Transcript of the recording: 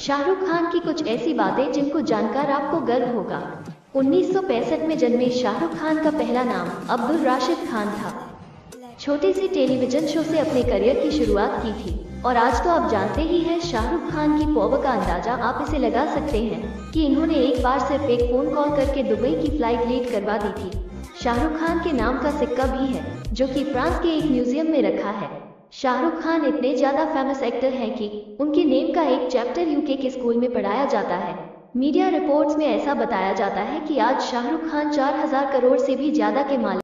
शाहरुख खान की कुछ ऐसी बातें जिनको जानकर आपको गर्व होगा। 1965 में जन्मे शाहरुख खान का पहला नाम अब्दुल राशिद खान था। छोटे से टेलीविजन शो से अपने करियर की शुरुआत की थी और आज तो आप जानते ही हैं शाहरुख खान की पॉवर का अंदाजा आप इसे लगा सकते हैं कि इन्होंने एक बार सिर्फ एक फोन कॉल करके दुबई की फ्लाइट लेट करवा दी थी। शाहरुख खान के नाम का सिक्का भी है जो कि फ्रांस के एक म्यूजियम में रखा है। शाहरुख खान इतने ज्यादा फेमस एक्टर हैं कि उनके नेम का एक चैप्टर यूके के स्कूल में पढ़ाया जाता है। मीडिया रिपोर्ट्स में ऐसा बताया जाता है कि आज शाहरुख खान 4000 करोड़ से भी ज्यादा के मालिक